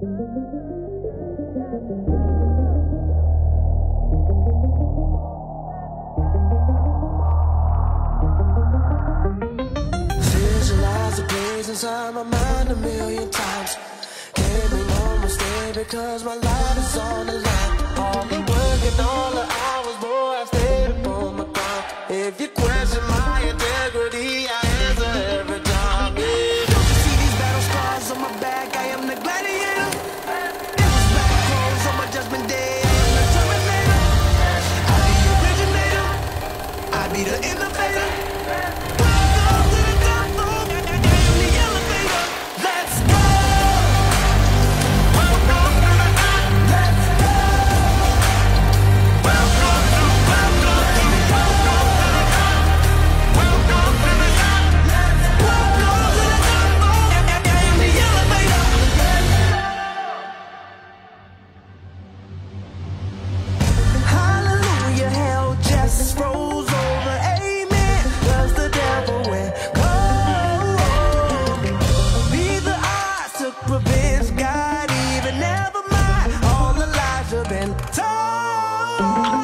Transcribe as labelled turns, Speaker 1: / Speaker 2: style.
Speaker 1: Visualize the place inside my mind a million times. Can't make no mistake because my life is on the line. All the work and all the hours, boy, I stayed upon my grind. If you question my integrity, I answer every time. Yeah. Don't you see these battle scars on my back? I am the gladiator. It was back clothes on my judgment day. I am the terminator. I be the originator. I be the innovator. Welcome to the top floor. I am the elevator. Let's go. Welcome to the top. Let's go. Welcome to the top. Welcome to the top. Welcome to the top. I am the elevator. Hallelujah, hell just froze over, amen. 'Cause the devil went cold. Be the odds took revenge, God even never mind. All the lies have been told.